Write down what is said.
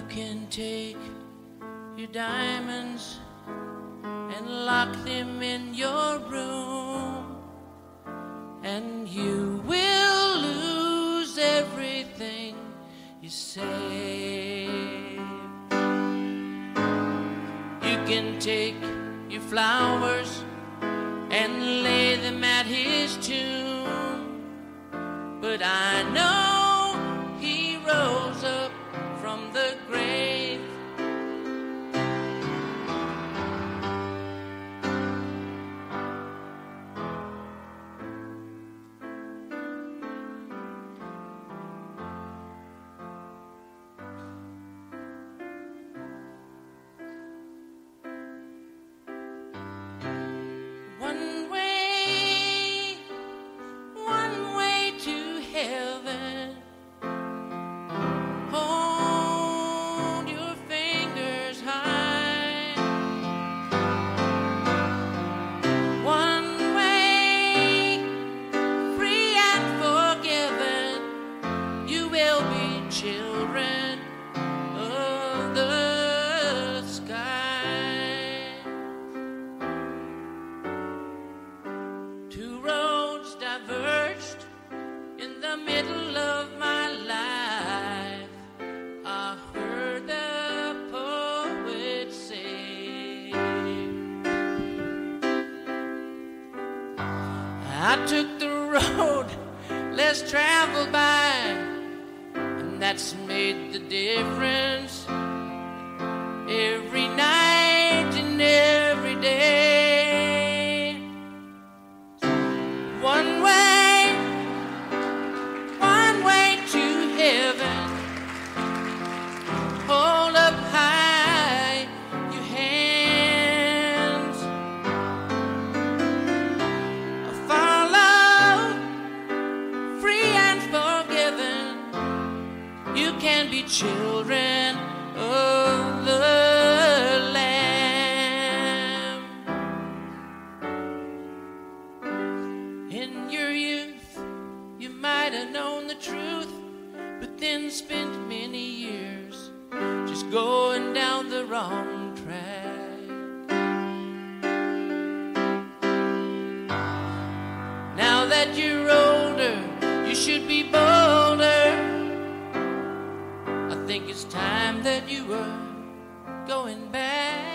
can take your diamonds and lock them in your room, and you will lose everything you save. You can take your flowers and lay them at his tomb, but I know he rose up from the grave. One way to heaven. Hold your fingers high. One way, free and forgiven. You will be children of the sky. Two roads diverged in the middle of my life. I heard the poet say, I took the road less traveled by, and that's made the difference every night and every day. One way to heaven. Hold up high your hands. Follow, free and forgiven. You can be children of the Lamb. In your youth, you might have known the truth, but then spent many years just going down the wrong track. Now that you're older, you should be bolder. I think it's time that you were going back.